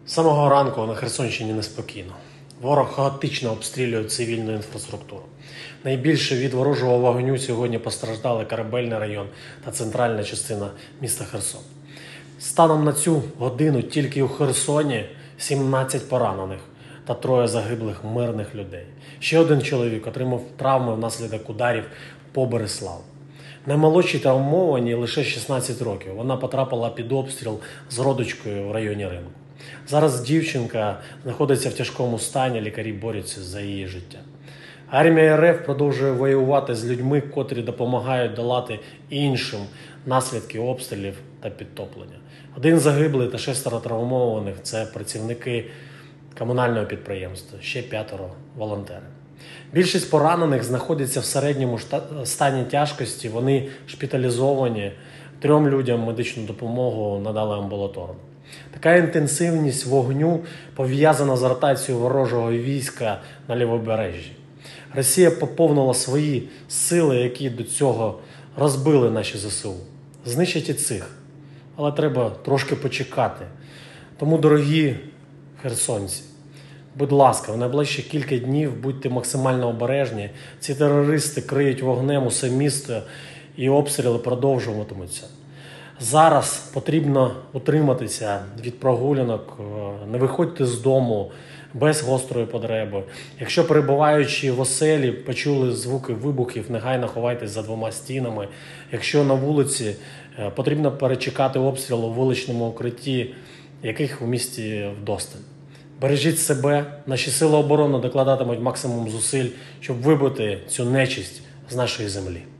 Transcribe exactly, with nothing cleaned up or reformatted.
З самого ранку на Херсонщині неспокійно. Ворог хаотично обстрілює цивільну інфраструктуру. Найбільше від ворожого вогню сьогодні постраждали Корабельний район та центральна частина міста Херсон. Станом на цю годину тільки у Херсоні сімнадцять поранених та троє загиблих мирних людей. Ще один чоловік отримав травми внаслідок ударів по Бериславу. Наймолодшій травмованій лише шістнадцять років. Вона потрапила під обстріл з родичкою в районі Ринку. Зараз дівчинка знаходиться в тяжкому стані, лікарі борються за її життя. Армія РФ продовжує воювати з людьми, котрі допомагають долати іншим наслідки обстрілів та підтоплення. Один загиблий та шестеро травмованих – це працівники комунального підприємства, ще п'ятеро – волонтери. Більшість поранених знаходяться в середньому стані тяжкості, вони шпиталізовані, трьом людям медичну допомогу надали амбулаторно. Така інтенсивність вогню пов'язана з ротацією ворожого війська на Лівобережжі. Росія поповнила свої сили, які до цього розбили наші ЗСУ. Знищать і цих, але треба трошки почекати. Тому, дорогі херсонці, будь ласка, в найближчі кілька днів будьте максимально обережні. Ці терористи криють вогнем усе місто і обстріли продовжуватимуться. Зараз потрібно утриматися від прогулянок, не виходьте з дому без гострої потреби. Якщо, перебуваючи в оселі, почули звуки вибухів, негайно ховайтесь за двома стінами. Якщо на вулиці, потрібно перечекати обстріл у вуличному укритті, яких у місті вдосталь. Бережіть себе, наші сили оборони докладатимуть максимум зусиль, щоб вибити цю нечисть з нашої землі.